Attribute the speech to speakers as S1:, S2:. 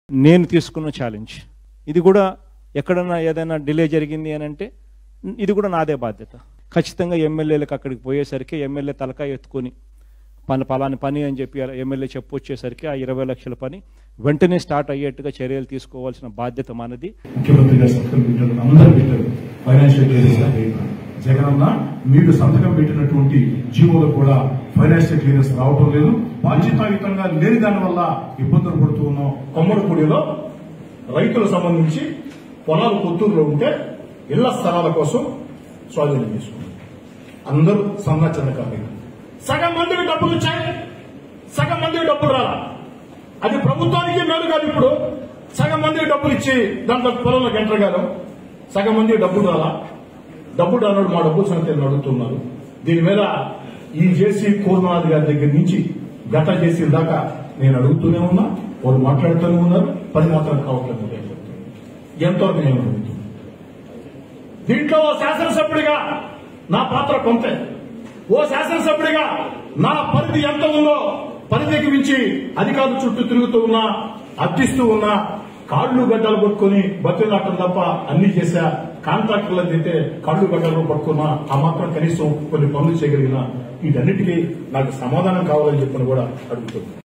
S1: నేను తీసుకున్న ఛాలెంజ్ ఇది కూడా ఎక్కడన్నా ఏదైనా డిలే జరిగింది అని అంటే ఇది కూడా నాదే బాధ్యత. ఖచ్చితంగా ఎమ్మెల్యేలకు అక్కడికి పోయేసరికి ఎమ్మెల్యే తలకాయ ఎత్తుకొని పలాని పని అని చెప్పి ఎమ్మెల్యే చెప్పొచ్చేసరికి ఆ 20 లక్షల పని వెంటనే స్టార్ట్ అయ్యేట్టుగా చర్యలు తీసుకోవాల్సిన బాధ్యత మనది.
S2: ముఖ్యమంత్రి గారు సంతకం పెట్టారు, అందరూ పెట్టారు. ఫైనాన్షియల్ క్లియరెన్స్ జగనన్న మీరు సంతకం పెట్టినటువంటి జీవోలు కూడా ఫైనాన్షియల్ క్లియరెన్స్ రావటం లేదు. బాధ్యతాయుతంగా లేని దాని వల్ల ఇబ్బందులు పడుతూ ఉన్నాం. కొమ్మడిపూడిలో రైతులకు సంబంధించి పొలాలు కొత్తూరులో ఉంటే ఇళ్ల స్థలాల కోసం స్వాధీనం చేసుకున్నారు. అందరూ సన్న చిన్న కార్మికులు. సగం మందికి డబ్బులు వచ్చాయి, సగం మందికి డబ్బులు రాలా. అది ప్రభుత్వానికి మేలు కాదు. ఇప్పుడు సగం మందికి డబ్బులు ఇచ్చి దాంట్లో పొలంలోకి ఎంటర్ కాదు, సగం మందికి డబ్బులు రాలా. డబ్బులు రానోడు మా డబ్బులు సంగతి అడుగుతున్నారు. దీని మీద ఈ జేసీ కూర్మనాథ్ గారి దగ్గర నుంచి గత జేసీ దాకా నేను అడుగుతూనే ఉన్నా, వాళ్ళు మాట్లాడుతూనే ఉన్నారు. పని మాత్రం కావట్లేదు. ఎంతవరకు నేను అడుగుతున్నాను. దీంట్లో ఓ శాసనసభ్యుడిగా నా పాత్ర కొంతే. ఓ శాసనసభ్యుడిగా నా పరిధి ఎంత ఉందో పరిధికి మించి అధికారుల చుట్టూ తిరుగుతూ ఉన్నా, అర్థిస్తూ ఉన్నా, కాళ్ళు గడ్డలు పట్టుకుని బతులాటం తప్ప అన్ని చేశా. కాంట్రాక్టర్లకు అయితే కాళ్ళు గడ్డలు పట్టుకున్నా, ఆ మాత్రం కనీసం కొన్ని పనులు చేయగలిగిన వీటన్నిటికీ నాకు సమాధానం కావాలని చెప్పని కూడా అడుగుతున్నాను.